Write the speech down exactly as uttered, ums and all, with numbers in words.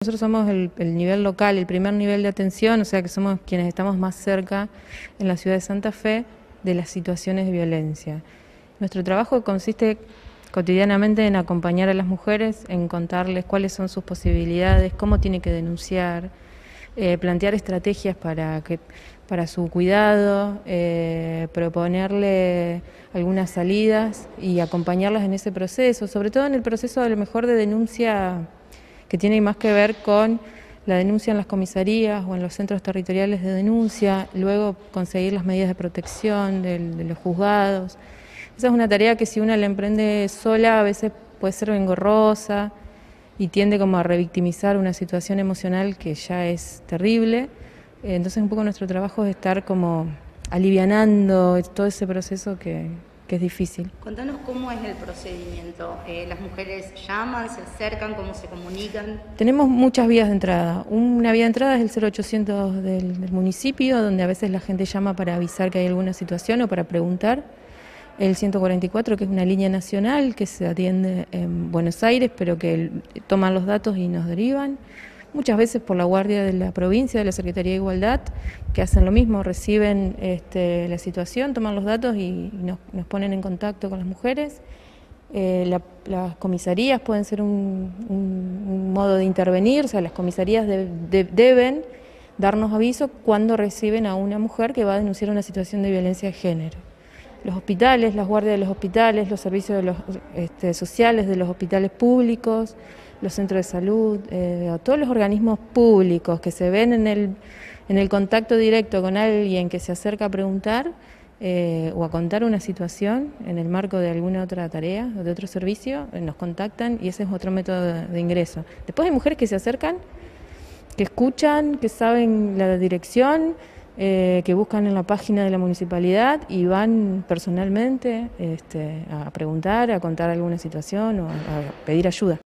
Nosotros somos el, el nivel local, el primer nivel de atención, o sea que somos quienes estamos más cerca en la ciudad de Santa Fe de las situaciones de violencia. Nuestro trabajo consiste cotidianamente en acompañar a las mujeres, en contarles cuáles son sus posibilidades, cómo tiene que denunciar, eh, plantear estrategias para, que, para su cuidado, eh, proponerle algunas salidas y acompañarlas en ese proceso, sobre todo en el proceso a lo mejor de denuncia que tiene más que ver con la denuncia en las comisarías o en los centros territoriales de denuncia, luego conseguir las medidas de protección de, de los juzgados. Esa es una tarea que si una la emprende sola a veces puede ser engorrosa y tiende como a revictimizar una situación emocional que ya es terrible. Entonces un poco nuestro trabajo es estar como alivianando todo ese proceso que, que es difícil. Contanos cómo es el procedimiento. Eh, ¿Las mujeres llaman, se acercan, cómo se comunican? Tenemos muchas vías de entrada. Una vía de entrada es el cero ochocientos del, del municipio, donde a veces la gente llama para avisar que hay alguna situación o para preguntar. El ciento cuarenta y cuatro, que es una línea nacional que se atiende en Buenos Aires, pero que toman los datos y nos derivan. Muchas veces por la Guardia de la Provincia, de la Secretaría de Igualdad, que hacen lo mismo, reciben este, la situación, toman los datos y, y nos, nos ponen en contacto con las mujeres. Eh, la, las comisarías pueden ser un, un, un modo de intervenir, o sea, las comisarías de, de, deben darnos aviso cuando reciben a una mujer que va a denunciar una situación de violencia de género. Los hospitales, las guardias de los hospitales, los servicios de los, este, sociales de los hospitales públicos, los centros de salud, eh, todos los organismos públicos que se ven en el, en el contacto directo con alguien que se acerca a preguntar eh, o a contar una situación en el marco de alguna otra tarea o de otro servicio, eh, nos contactan y ese es otro método de, de ingreso. Después hay mujeres que se acercan, que escuchan, que saben la dirección, Eh, que buscan en la página de la municipalidad y van personalmente este, a preguntar, a contar alguna situación o a, a pedir ayuda.